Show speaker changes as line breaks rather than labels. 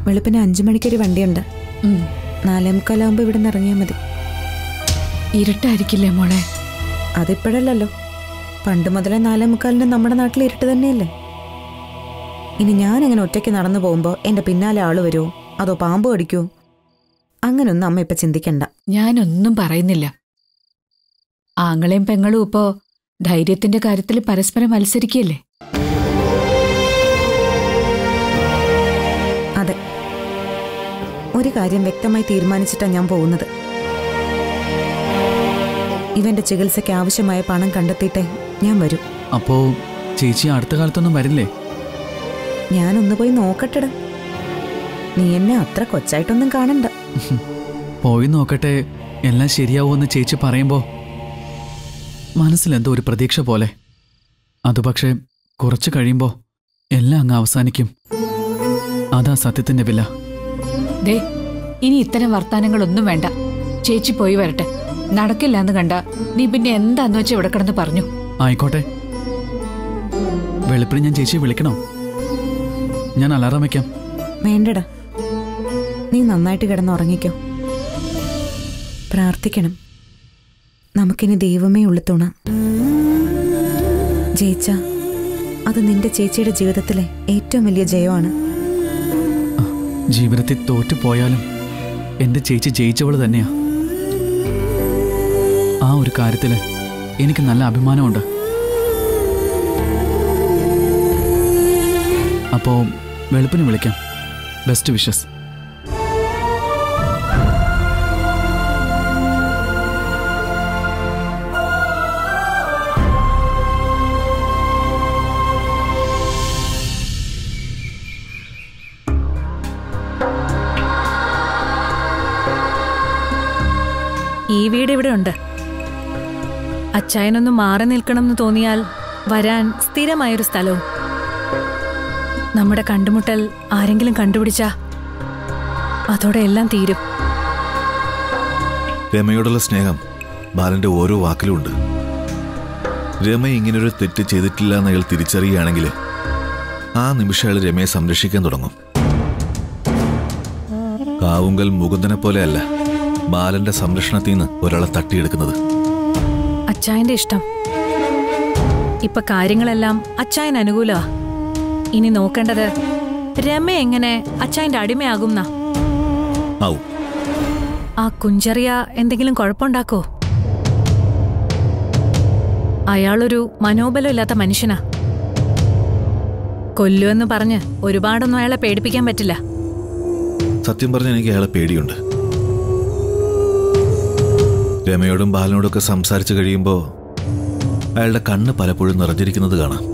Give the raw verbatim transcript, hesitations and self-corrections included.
വെളുപ്പിന് അഞ്ചു മണിക്കൊരു വണ്ടിയുണ്ട്. നാലേമുക്കാലാവുമ്പോ ഇവിടെ നിന്ന് ഇറങ്ങിയാൽ മതി.
ഇരുട്ടായിരിക്കില്ലേ മോളെ?
അതിപ്പോഴല്ലോ, പണ്ട് മുതലേ നാലേമുക്കാലിന് നമ്മുടെ നാട്ടിൽ ഇരുട്ട് തന്നെയല്ലേ. ഇനി ഞാൻ അങ്ങനെ ഒറ്റയ്ക്ക് നടന്നു പോകുമ്പോ എന്റെ പിന്നാലെ ആള് വരുമോ, അതോ പാമ്പ് കടിക്കുമോ? അങ്ങനൊന്നും അമ്മ ഇപ്പൊ ചിന്തിക്കണ്ട.
ഞാനൊന്നും പറയുന്നില്ല. ആങ്ങളെയും പെങ്ങളും ഇപ്പോ ധൈര്യത്തിന്റെ കാര്യത്തിൽ പരസ്പരം മത്സരിക്കല്ലേ?
അതെ, ഒരു കാര്യം വ്യക്തമായി തീരുമാനിച്ചിട്ടാ ഞാൻ പോകുന്നത്. ഇവന്റെ ചികിത്സയ്ക്ക് ആവശ്യമായ പണം കണ്ടെത്തിയിട്ടേ ഞാൻ വരൂ.
അപ്പോ ചേച്ചി അടുത്ത കാലത്തൊന്നും വരില്ലേ?
ഞാനൊന്ന് പോയി നോക്കട്ടെടാ. നീ എന്നെ അത്ര കൊച്ചായിട്ടൊന്നും കാണണ്ട.
പോയി നോക്കട്ടെ, എല്ലാം ശരിയാവുമെന്ന് ചേച്ചി പറയുമ്പോ മനസ്സിലെന്തോ ഒരു പ്രതീക്ഷ പോലെ. അത് പക്ഷേ കുറച്ചു കഴിയുമ്പോ എല്ലാം അങ്ങ് അവസാനിക്കും. അതാ സത്യത്തിന്റെ വില.
ദേ, ഇനി ഇത്തരം വർത്താനങ്ങളൊന്നും വേണ്ട. ചേച്ചി പോയി വരട്ടെ. നടക്കില്ല എന്ന് കണ്ട നീ പിന്നെ എന്താന്ന് വെച്ചാൽ ഇവിടെ കിടന്ന് പറഞ്ഞു.
ആയിക്കോട്ടെ. വെളുപ്പിന് ഞാൻ ചേച്ചിയെ വിളിക്കണോ? ഞാൻ അലാറം വയ്ക്കാം.
വേണ്ടടാ, നീ നന്നായിട്ട് കിടന്നുറങ്ങിക്കോ. പ്രാർത്ഥിക്കണം, നമുക്കിനി ദൈവമേ ഉള്ളു തുണ. ജയിച്ച അത് നിന്റെ ചേച്ചിയുടെ ജീവിതത്തിലെ ഏറ്റവും വലിയ ജയമാണ്.
ജീവിതത്തിൽ തോറ്റുപോയാലും എന്റെ ചേച്ചി ജയിച്ചവള് തന്നെയാ. ആ ഒരു കാര്യത്തില് എനിക്ക് നല്ല അഭിമാനമുണ്ട്. അപ്പോ വെളുപ്പിന് വിളിക്കാം. Best wishes.
ഈ വീട് ഇവിടെ ഉണ്ട്. അച്ചായനൊന്ന് മാറി നിൽക്കണം എന്ന് തോന്നിയാൽ വരാൻ സ്ഥിരമായൊരു സ്ഥലവും. നമ്മുടെ കണ്ടുമുട്ടൽ ആരെങ്കിലും കണ്ടുപിടിച്ചാ അതോടെ എല്ലാം തീരും.
രമയോടുള്ള സ്നേഹം ബാലന്റെ ഓരോ വാക്കിലുമുണ്ട്. രമ ഇങ്ങനൊരു തെറ്റ് ചെയ്തിട്ടില്ല എന്ന് അയാൾ തിരിച്ചറിയുകയാണെങ്കിൽ ആ നിമിഷം അയാൾ രമയെ സംരക്ഷിക്കാൻ തുടങ്ങും. കാവുങ്കൽ മുകുന്ദനെ പോലെയല്ല ബാലന്റെ സംരക്ഷണത്തിൽ നിന്ന് ഒരാളെ തട്ടിയെടുക്കുന്നത്.
അച്ചായന്റെ ഇഷ്ടം. ഇപ്പൊ കാര്യങ്ങളെല്ലാം അച്ചായൻ അനുകൂലമാ. ഇനി നോക്കേണ്ടത് രമ എങ്ങനെ അച്ചായന്റെ അടിമയാകും. ആ കുഞ്ചറിയ എന്തെങ്കിലും കുഴപ്പമുണ്ടാക്കോ? അയാളൊരു മനോബലമില്ലാത്ത മനുഷ്യനാ. കൊല്ലുവെന്ന് പറഞ്ഞ് ഒരുപാടൊന്നും അയാളെ പേടിപ്പിക്കാൻ പറ്റില്ല.
സത്യം പറഞ്ഞ എനിക്ക് അയാളെ പേടിയുണ്ട്. രമയോടും ബാലനോടൊക്കെ സംസാരിച്ചു കഴിയുമ്പോൾ അയാളുടെ കണ്ണ് പലപ്പോഴും നിറഞ്ഞിരിക്കുന്നത് കാണാം.